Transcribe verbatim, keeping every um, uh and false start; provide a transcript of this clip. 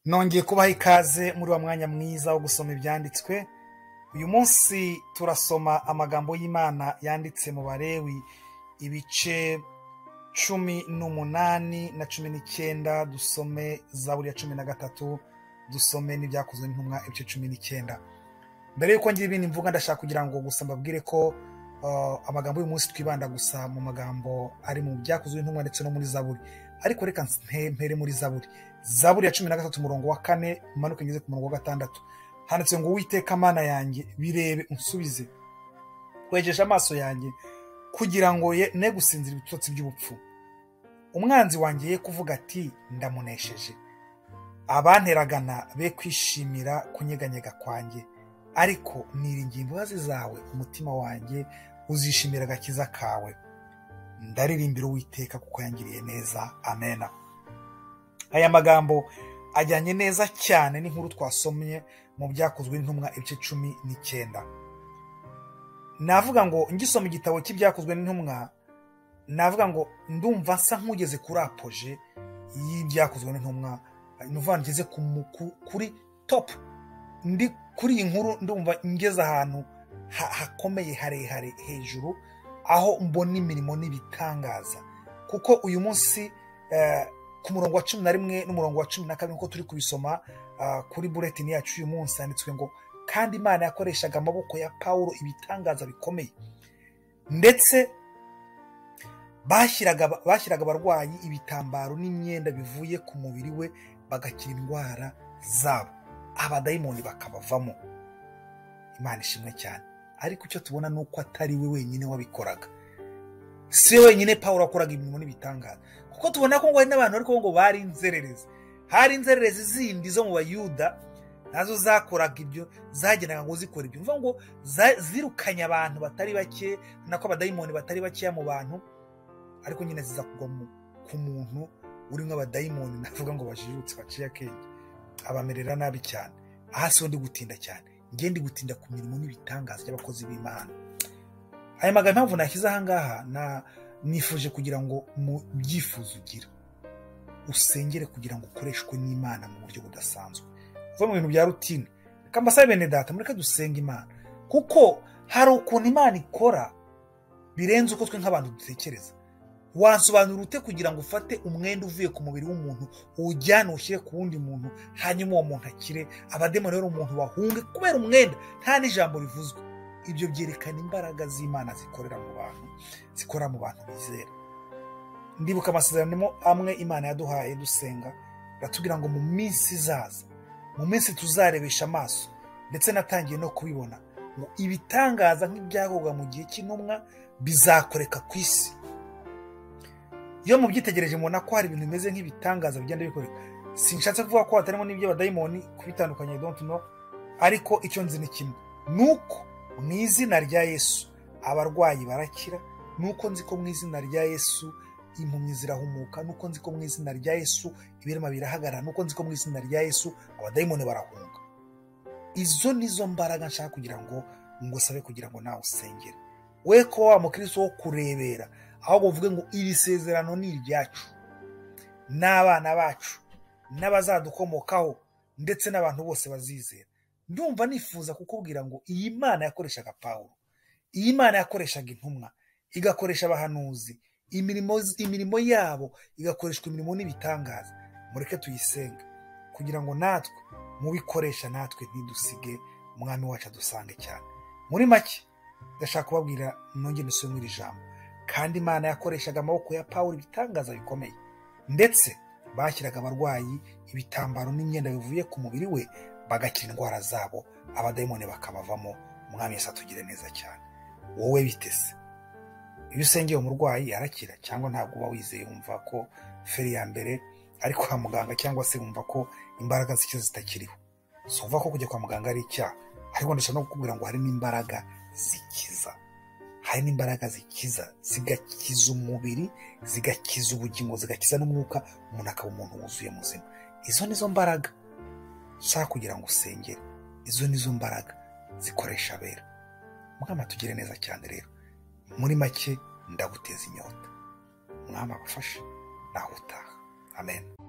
Nongeye kubaha ikaze muri wa mwanya mwiza wo gusoma ibyanditswe. Uyu munsi turasoma amagambo y'Imana yanditse mu Balewi ibice cumi n'umunani na cumi n'icyenda, dusome Zaburi ya cumi na gatatu, dusome n'ibyakozwe n'intumwa ibice cumi n'icyenda. Mbere yuko ngira ibindi mvuga, ndashaka kugira ngo gusa mbabwire ko uh, amagambo y'uyu munsi twibanda gusa mu magambo ari mu byakozwe n'intumwa ndetse no muri Zaburi. Ariko reka mpere muri Zaburi. Zaburi ya cumi na gatatu umurongo wa kane manuke ngeze ku murongo wa gatandatu. Handitse ngo Uwiteka Mana yanjye, birebe unsubize, kwejesha amaso yanjye kugira ngo ye ne gusinzira ibitotsi by'ubupfu. Umwanzi wanjye ye kuvuga ati ndamunesheje. Abanteragana be kwishimira kunyeganyega kwanjye, ariko niringiye imbabazi zawe, umutima wanjye uzishimira agakiza kawe. Ndaririmbira Uwiteka kuko yangiriye neza. Amena. Aya magambo ajyanye neza cyane n'inkuru twasomye mu byakozwe n'intumwa ibice cumi n'icyenda. Navuga ngo ngisoma igitabo cy'ibyakozwe n'intumwa, navuga ngo ndumva nsa nkugeze kuri apoje y'ibyakozwe n'intumwa, nuvuga ngeze kuri top, ndi kuri iyi nkuru ndumva ngeze ahantu hakomeye harehare hejuru, aho mbona imirimo n'ibitangaza. Kuko uyu munsi uh, ku murongo wa cumi na rimwe n'umurongo wa cumi na kabiri uko turi kubisoma uh, kuri bulletin yacu uyu munsi, handitswe ngo kandi Imana yakoreshaga amaboko ya Paulo ibitangaza bikomeye, ndetse bashyiraga bashyiraga abarwayi ibitambaro n'imyenda bivuye ku mubiri we bagakira indwara zabo, abadayimoni bakabavamo. Imana ishimwe cyane. Ariko icyo tubona nuko atari we wenyine wabikoraga, si wenyine Paulo akoraga imirimo n'ibitangaza, kuko tubona ko ngo hari n'abantu ariko ngo bari inzererezi. Hari inzererezi zindi zo mu Bayuda nazo zakoraga ibyo, zagenaga ngo zikora ibyo, mvuga ngo zirukanye abantu batari bake, nako abadayimoni batari bake mu bantu, ariko nyine ziza kugwa ku muntu urimo abadayimoni, navuga ngo bajijutse baciye akenge, abamerera nabi cyane. Aha si ndi gutinda cyane, ngende gutinda ku mirimo n'ibitangaza by'abakozi b'Imana. Aya magambo mpamvu nashyize aha ngaha, na nifuje kugira ngo mu byifuzo ugira usengere kugira ngo ukoreshwe n'Imana mu buryo budasanzwe. Uva mu bintu bya rutine, reka mbasabe bene data, mureke dusenga Imana, kuko hari ukuntu Imana ikora birenze uko twe nk'abantu dutekereza. Wansobanura ute kugira ngo ufate umwenda uvuye ku mubiri w'umuntu ujyane ushyire ku wundi muntu, hanyuma uwo muntu akire, abademoni rero umuntu bahunge kubera umwenda nta n'ijambo rivuzwe? Ibyo byerekana imbaraga z'Imana zikorera mu bantu, zikora mu bantu bizera. Ndibuka amasezerano amwe Imana yaduhaye dusenga, batubwira ngo mu minsi izaza, mu minsi tuzarebesha amaso, ndetse natangiye no kubibona, ngo ibitangaza nk'ibyakorwa mu gihe cy'intumwa bizakoreka ku isi. Iyo mubyitegereje mubona ko hari ibintu bimeze nk'ibitangaza bigenda bikoreka. Sinshatse kuvuga ko hatarimo n'ibyo abadayimoni kubitandukanye, I don't know, ariko icyo nzi ni kimwe, nuko mu izina rya Yesu abarwayi barakira, nuko nzi ko mu izina rya Yesu impumyi zirahumuka, nuko nzi ko mu izina rya Yesu ibirema birahagarara, nuko nzi ko mu izina rya Yesu abadayimoni barahunga. Izo nizo mbaraga nshaka kugira ngo ngusabe kugira ngo nawe usengere. We ko wa mukristo wo kurebera, ahubwo uvuge ngo iri sezerano ni iryacu, n'abana bacu, n'abazadukomokaho, ndetse n'abantu bose bazizera. Ndumva nifuza kukubwira ngo iyi Mana yakoreshaga Paulo, iyi Mana yakoreshaga intumwa, igakoresha abahanuzi, imirimo imirimo yabo igakoreshwa imirimo n'ibitangaza. Mureke tuyisenge kugira ngo natwe mubikoresha, natwe ntidusige, Umwami wacu adusange cyane. Muri make ndashaka kubabwira, nongeye nisomwe iri jambo, kandi Imana yakoreshaga amaboko ya Paulo ibitangaza bikomeye, ndetse bashyiraga abarwayi ibitambaro n'imyenda bivuye ku mubiri we bagakira indwara zabo, abadayimoni bakabavamo. Umwami Yesu atugire neza cyane. Wowe bitese, iyo usengeye umurwayi arakira, cyangwa ntabwo uba wizeye wumva ko feri ya mbere ari kwa muganga, cyangwa se wumva ko imbaraga z'icyo zitakiriho? So uva ko kujya kwa muganga ari icyaha, ariko ndashaka no kukubwira ngo hari n'imbaraga zikiza, hari n'imbaraga zikiza, zigakiza umubiri, zigakiza ubugingo, zigakiza n'umwuka, umuntu akaba umuntu wuzuye muzima. Izo nizo mbaraga nshaka kugira ngo usengere, izo nizo mbaraga zikoresha abera. Mwami atugire neza cyane rero. Muri make ndaguteza inyota. Mwami abafashe naho utaha. Amen.